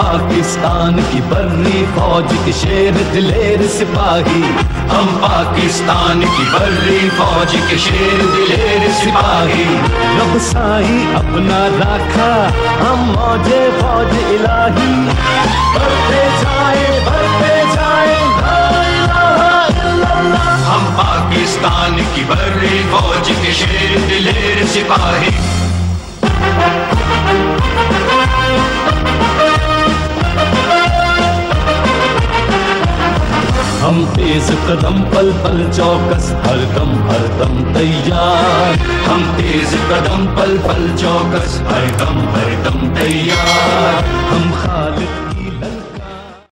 पाकिस्तान की बर्री फौज के शेर दिलेर सिपाही, हम पाकिस्तान की बर्री फौज के शेर दिलेर सिपाही। रब साई अपना राखा हम मौजे फौज इलाही, बढ़ते जाए ला इलाहा इल्लल्लाह। हम पाकिस्तान की बर्री फौज के शेर दिलेर सिपाही। हम तेज कदम पल पल चौकस हर दम तैयार, हम तेज कदम पल पल चौकस हर दम तैयार। हम खालिद